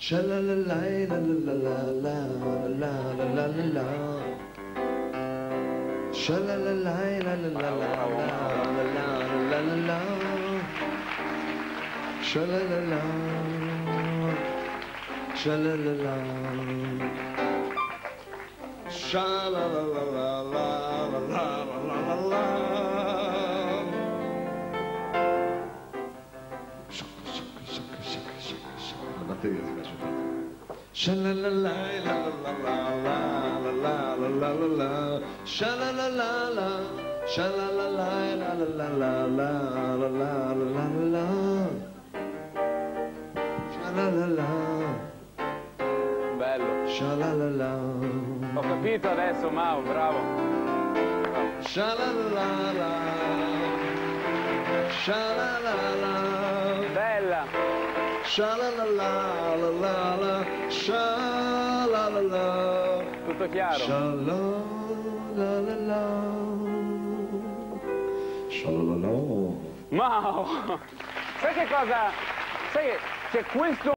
Sha-la-la-la, la-la-la-la-la-la-la-la-la. Sha-la-la-la, la-la-la-la-la-la-la-la-la. Sha-la-la-la, sha-la-la-la. Sha-la-la-la-la-la-la-la-la. La batteria si lascia fare. Sha-la-la-la-la-la-la-la-la-la-la. Sha-la-la-la-la, sha-la-la-la-la-la-la-la-la-la-la. Sha-la-la-la. Bello. Sha-la-la-la. Ho capito adesso, Mao, bravo. Sha-la-la-la. Sha-la-la-la. Bella. Sha-la-la-la-la-la-la. Sha-la-la-la. Tutto chiaro. Sha-la-la-la-la. Sha-la-la-la. Mao! Sai che cosa? Sai che c'è questo